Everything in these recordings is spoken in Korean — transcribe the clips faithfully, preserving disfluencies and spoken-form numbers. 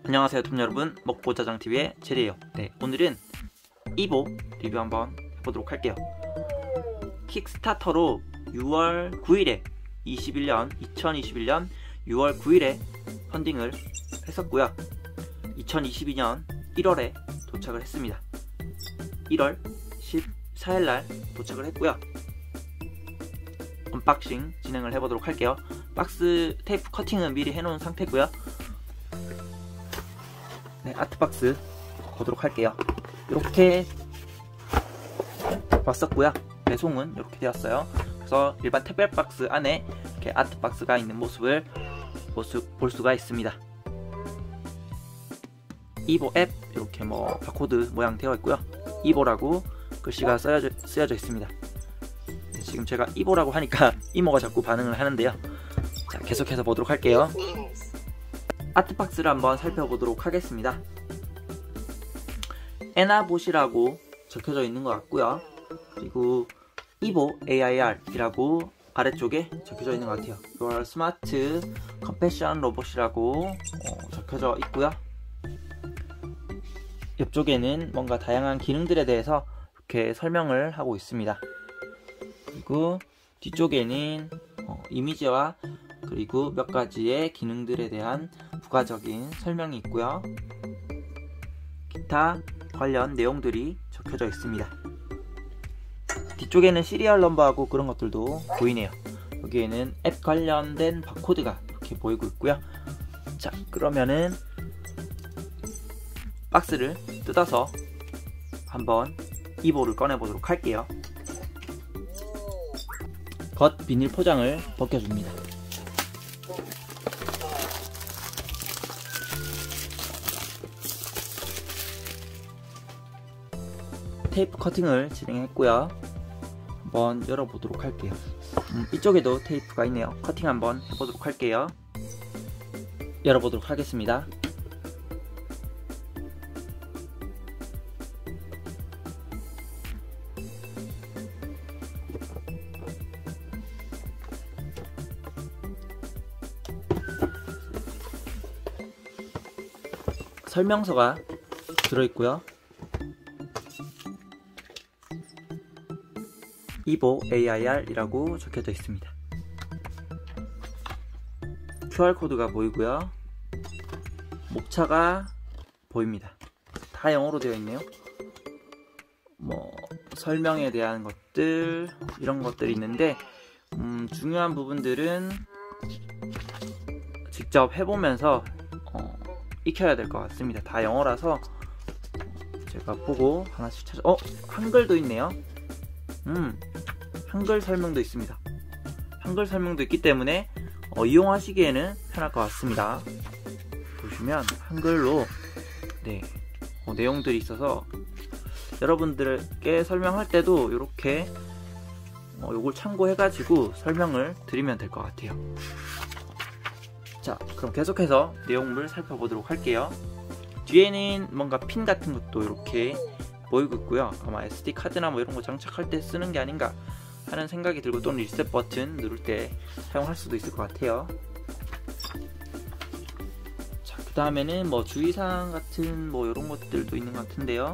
안녕하세요 톰 여러분, 먹보자장티비의 제리예요. 네, 오늘은 이보 리뷰 한번 해보도록 할게요. 킥스타터로 유월 구일에 이천이십일 년 유월 구일에 펀딩을 했었고요. 이천이십이년 일월에 도착을 했습니다. 일월 십사일날 도착을 했고요. 언박싱 진행을 해보도록 할게요. 박스 테이프 커팅은 미리 해놓은 상태고요. 네, 아트박스 보도록 할게요. 이렇게 왔었고요. 배송은 이렇게 되었어요. 그래서 일반 택배박스 안에 이렇게 아트박스가 있는 모습을 모습 볼 수가 있습니다. 이보 앱 이렇게 뭐 바코드 모양 되어 있고요. 이보라고 글씨가 쓰여져, 쓰여져 있습니다. 네, 지금 제가 이보라고 하니까 이모가 자꾸 반응을 하는데요. 자, 계속해서 보도록 할게요. 아트박스를 한번 살펴보도록 하겠습니다. 에나봇이라고 적혀져 있는 것 같고요. 그리고 이보 에이아이알이라고 아래쪽에 적혀져 있는 것 같아요. Your Smart Compassion Robot이라고 어, 적혀져 있고요. 옆쪽에는 뭔가 다양한 기능들에 대해서 이렇게 설명을 하고 있습니다. 그리고 뒤쪽에는 어, 이미지와 그리고 몇 가지의 기능들에 대한 부가적인 설명이 있고요. 기타 관련 내용들이 적혀져 있습니다. 뒤쪽에는 시리얼 넘버하고 그런 것들도 보이네요. 여기에는 앱 관련된 바코드가 이렇게 보이고 있고요. 자, 그러면은 박스를 뜯어서 한번 이보를 꺼내 보도록 할게요. 겉 비닐 포장을 벗겨줍니다. 테이프 커팅을 진행했고요. 한번 열어보도록 할게요. 음, 이쪽에도 테이프가 있네요. 커팅 한번 해보도록 할게요. 열어보도록 하겠습니다. 설명서가 들어있고요. 이보 에이아이알이라고 적혀져 있습니다. 큐알코드가 보이고요. 목차가 보입니다. 다 영어로 되어 있네요. 뭐 설명에 대한 것들 이런 것들이 있는데 음, 중요한 부분들은 직접 해보면서 어, 익혀야 될 것 같습니다. 다 영어라서 제가 보고 하나씩 찾아 어? 한글도 있네요. 음, 한글 설명도 있습니다. 한글 설명도 있기 때문에 어, 이용하시기에는 편할 것 같습니다. 보시면 한글로 네, 어, 내용들이 있어서 여러분들께 설명할 때도 이렇게 어, 요걸 참고해가지고 설명을 드리면 될 것 같아요. 자, 그럼 계속해서 내용물 살펴보도록 할게요. 뒤에는 뭔가 핀 같은 것도 이렇게 보이고 있고요. 아마 에스디 카드나 뭐 이런 거 장착할 때 쓰는 게 아닌가 하는 생각이 들고, 또는 리셋 버튼 누를 때 사용할 수도 있을 것 같아요. 자, 그 다음에는 뭐 주의사항 같은 뭐 이런 것들도 있는 것 같은데요.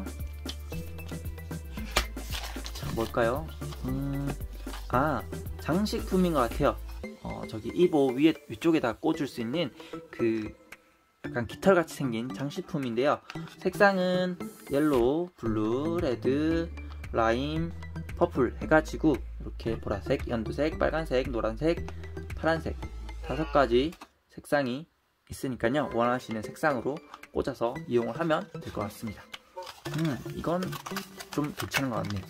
자, 뭘까요? 음, 아, 장식품인 것 같아요. 어, 저기 이보 위에 위쪽에다 꽂을 수 있는 그 약간 깃털같이 생긴 장식품인데요. 색상은 옐로우, 블루, 레드, 라임, 퍼플 해가지고 이렇게 보라색, 연두색, 빨간색, 노란색, 파란색 다섯 가지 색상이 있으니까요. 원하시는 색상으로 꽂아서 이용을 하면 될 것 같습니다. 음, 이건 좀 괜찮은 것 같네요.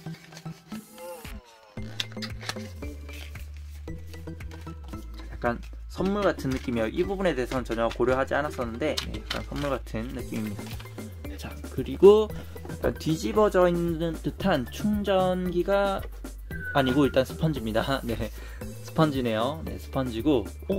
약간 선물 같은 느낌이에요. 이 부분에 대해서는 전혀 고려하지 않았었는데 네, 약간 선물 같은 느낌입니다. 자, 그리고 약간 뒤집어져 있는 듯한 충전기가 아니고 일단 스펀지입니다. 네, 스펀지네요. 네, 스펀지고 오!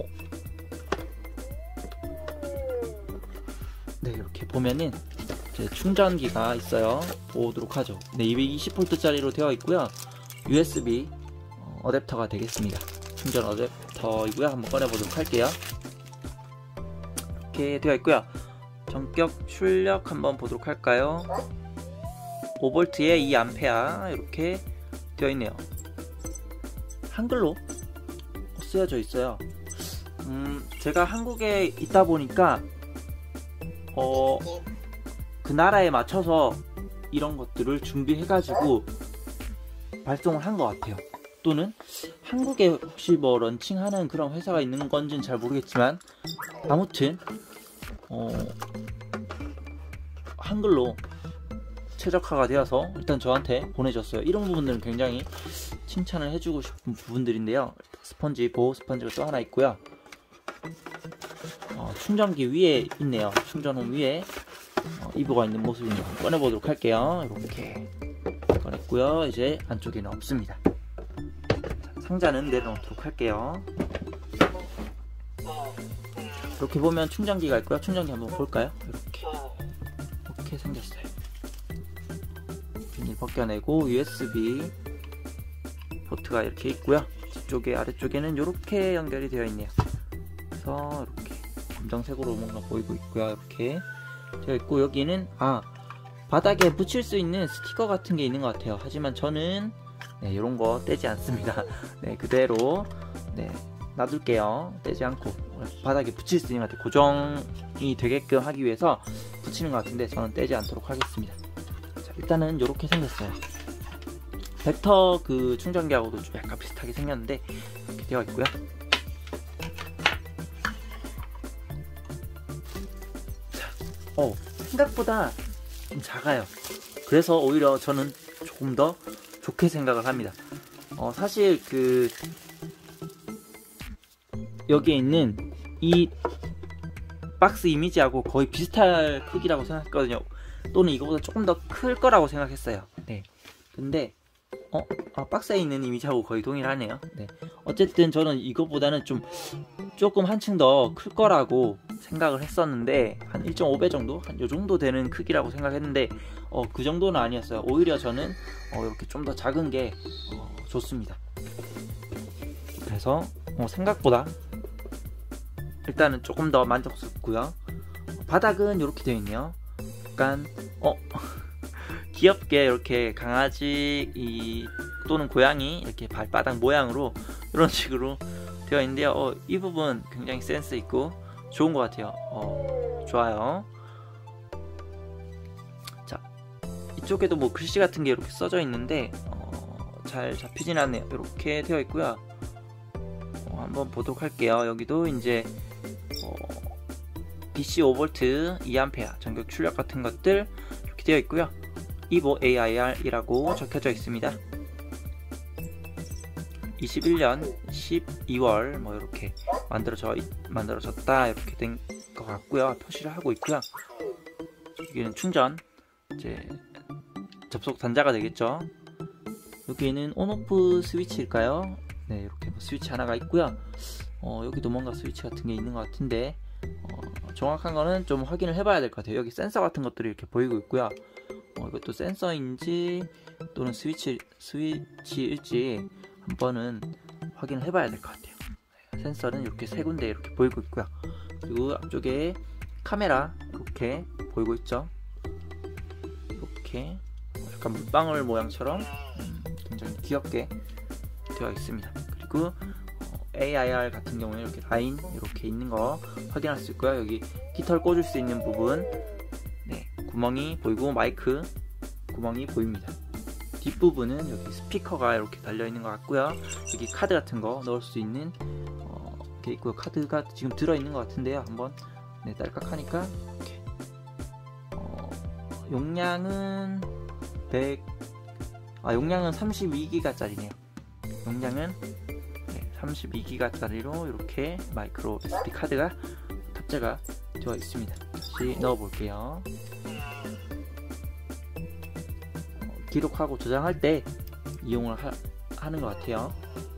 네, 이렇게 보면은 이제 충전기가 있어요. 보도록 하죠. 네, 이백이십 볼트짜리로 되어 있고요. 유에스비 어댑터가 되겠습니다. 충전 어댑터이고요. 한번 꺼내보도록 할게요. 이렇게 되어 있고요. 전격 출력 한번 보도록 할까요? 오 볼트에 이 암페어 이렇게 되어 있네요. 한글로 쓰여져 있어요. 음, 제가 한국에 있다 보니까 어, 그 나라에 맞춰서 이런 것들을 준비해가지고 발송을 한 것 같아요. 또는 한국에 혹시 뭐 런칭하는 그런 회사가 있는 건지는 잘 모르겠지만 아무튼 어, 한글로 최적화가 되어서 일단 저한테 보내줬어요. 이런 부분들은 굉장히 칭찬을 해주고 싶은 부분들인데요. 스펀지, 보호 스펀지가 또 하나 있고요. 어, 충전기 위에 있네요. 충전홈 위에 어, 이브가 있는 모습입니다. 꺼내보도록 할게요. 이렇게 꺼냈고요. 이제 안쪽에는 없습니다. 자, 상자는 내려놓도록 할게요. 이렇게 보면 충전기가 있고요. 충전기 한번 볼까요? 이렇게 이렇게 생겼어요. 비닐 벗겨내고 유에스비 포트가 이렇게 있고요. 뒤쪽에 아래쪽에는 이렇게 연결이 되어 있네요. 그래서 이렇게 검정색으로 뭔가 보이고 있고요. 이렇게 되어 있고 여기는 아 바닥에 붙일 수 있는 스티커 같은 게 있는 것 같아요. 하지만 저는 네, 이런 거 떼지 않습니다. 네, 그대로 네, 놔둘게요. 떼지 않고 바닥에 붙일 수 있는 것 같아요. 고정이 되게끔 하기 위해서 붙이는 것 같은데 저는 떼지 않도록 하겠습니다. 자, 일단은 이렇게 생겼어요. 벡터 그 충전기하고도 좀 약간 비슷하게 생겼는데 이렇게 되어 있고요. 자, 어, 생각보다 좀 작아요. 그래서 오히려 저는 조금 더 좋게 생각을 합니다. 어, 사실 그 여기에 있는 이 박스 이미지하고 거의 비슷할 크기라고 생각했거든요. 또는 이거보다 조금 더 클 거라고 생각했어요. 네. 근데 어? 아, 박스에 있는 이미지하고 거의 동일하네요. 네. 어쨌든 저는 이거보다는 좀 조금 한층 더 클 거라고 생각을 했었는데 한 일 점 오 배 정도? 한 요 정도 되는 크기라고 생각했는데 어, 그 정도는 아니었어요. 오히려 저는 어, 이렇게 좀 더 작은 게 어, 좋습니다. 그래서 어, 생각보다 일단은 조금 더 만족스럽고요. 바닥은 이렇게 되어 있네요. 약간 어 귀엽게 이렇게 강아지 이, 또는 고양이 이렇게 발바닥 모양으로 이런 식으로 되어 있는데요. 어, 이 부분 굉장히 센스 있고 좋은 것 같아요. 어, 좋아요. 자, 이쪽에도 뭐 글씨 같은 게 이렇게 써져 있는데 어, 잘 잡히진 않네요. 이렇게 되어 있고요. 어, 한번 보도록 할게요. 여기도 이제 어, 디씨 오 볼트 이 암페어 전격 출력 같은 것들 이렇게 되어 있고요. 이보 에이아이알이라고 적혀져 있습니다. 이십일 년 십이월 뭐 이렇게 만들어져 만들어졌다 이렇게 된 것 같고요. 표시를 하고 있고요. 여기는 충전 이제 접속 단자가 되겠죠. 여기는 온오프 스위치일까요? 네, 이렇게 뭐 스위치 하나가 있고요. 어, 여기도 뭔가 스위치 같은 게 있는 것 같은데 어, 정확한 거는 좀 확인을 해봐야 될 것 같아요. 여기 센서 같은 것들이 이렇게 보이고 있고요. 어, 이것도 센서인지 또는 스위치, 스위치일지 한번은 확인을 해봐야 될 것 같아요. 네, 센서는 이렇게 세 군데 이렇게 보이고 있고요. 그리고 앞쪽에 카메라 이렇게 보이고 있죠. 이렇게 약간 물방울 모양처럼 음, 굉장히 귀엽게 되어 있습니다. 그리고 어, 에이아이알 같은 경우는 이렇게 라인 이렇게 있는 거 확인할 수 있고요. 여기 깃털 꽂을 수 있는 부분 네, 구멍이 보이고 마이크 구멍이 보입니다. 뒷부분은 여기 스피커가 이렇게 달려있는 것 같고요. 여기 카드 같은 거 넣을 수 있는 어, 이렇게 있고요. 카드가 지금 들어있는 것 같은데요. 한번 네, 딸깍하니까 이렇게 어, 용량은 백 아, 용량은 삼십이 기가짜리네요. 용량은 네, 삼십이 기가짜리로 이렇게 마이크로 에스디 카드가 탑재가 되어 있습니다. 다시 넣어 볼게요. 기록하고 저장할 때 이용을 하, 하는 것 같아요.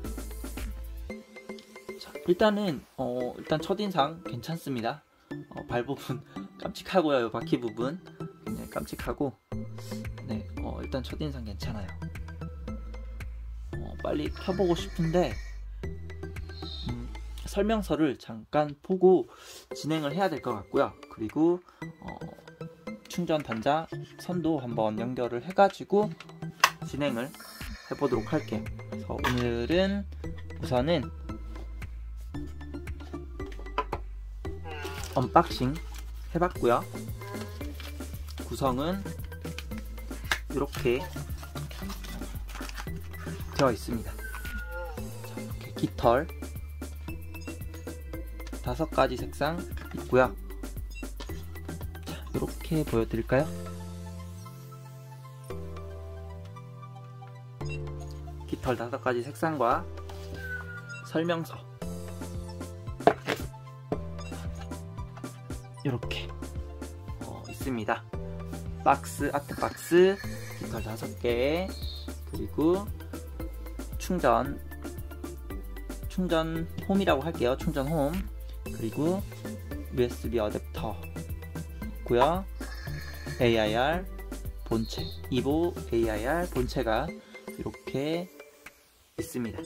자, 일단은 어, 일단 첫인상 괜찮습니다. 어, 발 부분 깜찍하고요. 이 바퀴 부분 굉장히 깜찍하고 네, 어, 일단 첫인상 괜찮아요. 어, 빨리 켜보고 싶은데 음, 설명서를 잠깐 보고 진행을 해야 될 것 같고요. 그리고 어, 충전 단자 선도 한번 연결을 해가지고 진행을 해보도록 할게요. 그래서 오늘은 우선은 언박싱 해봤고요. 구성은 이렇게 되어 있습니다. 자, 이렇게 깃털 다섯 가지 색상 있고요. 자, 이렇게 보여드릴까요? 깃털 다섯 가지 색상과 설명서 이렇게 어, 있습니다. 박스, 아트 박스, 깃털 다섯 개, 그리고 충전 충전 홈이라고 할게요. 충전 홈, 그리고 유에스비 어댑터 있고요. 에이아이알 본체, 이보 에이아이알 본체가 이렇게 있습니다.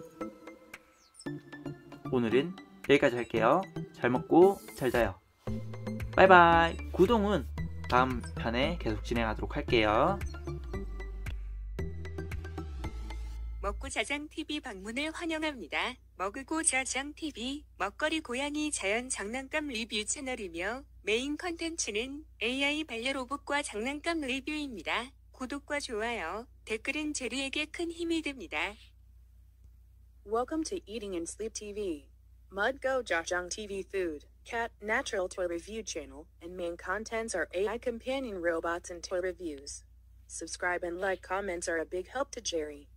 오늘은 여기까지 할게요. 잘 먹고 잘 자요. 바이바이. 구동은 다음 편에 계속 진행하도록 할게요. 먹고 자장 티비 방문을 환영합니다. 먹으고 자장 티비, 먹거리 고양이 자연 장난감 리뷰 채널이며 메인 컨텐츠는 에이아이 반려로봇과 장난감 리뷰입니다. 구독과 좋아요, 댓글은 제리에게 큰 힘이 됩니다. Welcome to Eating and Sleep 티비. Mudgo Jajang 티비 Food, Cat, Natural Toy Review Channel, and main contents are A I companion robots and toy reviews. Subscribe and like comments are a big help to Jerry.